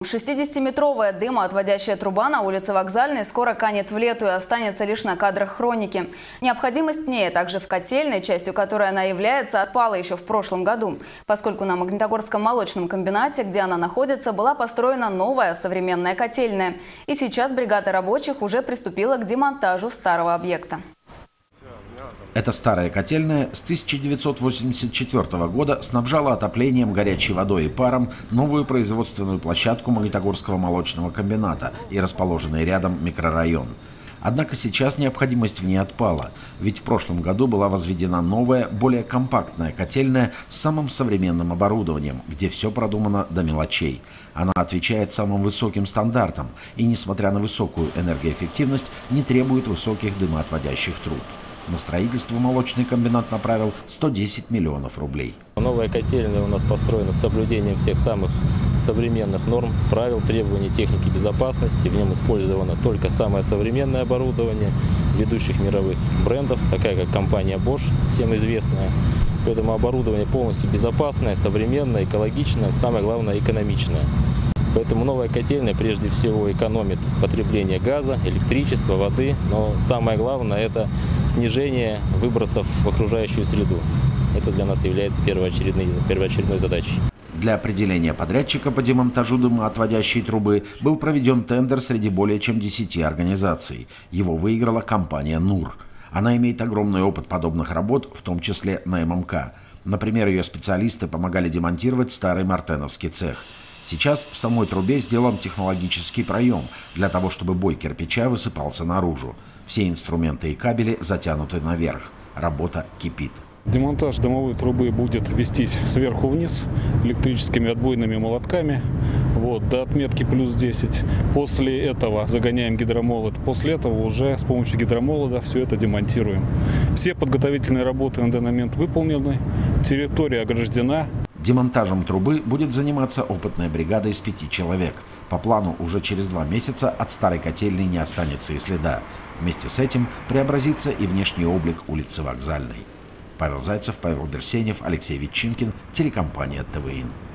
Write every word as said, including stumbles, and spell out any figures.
шестидесятиметровая дымоотводящая труба на улице Вокзальной скоро канет в лету и останется лишь на кадрах хроники. Необходимость в ней, а также в котельной, частью которой она является, отпала еще в прошлом году, поскольку на Магнитогорском молочном комбинате, где она находится, была построена новая современная котельная. И сейчас бригада рабочих уже приступила к демонтажу старого объекта. Эта старая котельная с тысяча девятьсот восемьдесят четвёртого года снабжала отоплением, горячей водой и паром новую производственную площадку Магнитогорского молочного комбината и расположенный рядом микрорайон. Однако сейчас необходимость в ней отпала, ведь в прошлом году была возведена новая, более компактная котельная с самым современным оборудованием, где все продумано до мелочей. Она отвечает самым высоким стандартам и, несмотря на высокую энергоэффективность, не требует высоких дымоотводящих труб. На строительство молочный комбинат направил сто десять миллионов рублей. Новая котельная у нас построена с соблюдением всех самых современных норм, правил, требований техники безопасности. В нем использовано только самое современное оборудование ведущих мировых брендов, такая как компания Bosch, всем известная. Поэтому оборудование полностью безопасное, современное, экологичное, самое главное экономичное. Поэтому новая котельная прежде всего экономит потребление газа, электричества, воды, но самое главное – это снижение выбросов в окружающую среду. Это для нас является первоочередной, первоочередной задачей. Для определения подрядчика по демонтажу дымоотводящей трубы был проведен тендер среди более чем десяти организаций. Его выиграла компания «Нур». Она имеет огромный опыт подобных работ, в том числе на эм эм ка. Например, ее специалисты помогали демонтировать старый мартеновский цех. Сейчас в самой трубе сделан технологический проем для того, чтобы бой кирпича высыпался наружу. Все инструменты и кабели затянуты наверх. Работа кипит. Демонтаж дымовой трубы будет вестись сверху вниз электрическими отбойными молотками вот, до отметки плюс десять. После этого загоняем гидромолот. После этого уже с помощью гидромолода все это демонтируем. Все подготовительные работы на данный момент выполнены. Территория ограждена. Демонтажем трубы будет заниматься опытная бригада из пяти человек. По плану уже через два месяца от старой котельной не останется и следа. Вместе с этим преобразится и внешний облик улицы Вокзальной. Павел Зайцев, Павел Берсенев, Алексей Ветчинкин, телекомпания тэ вэ эн.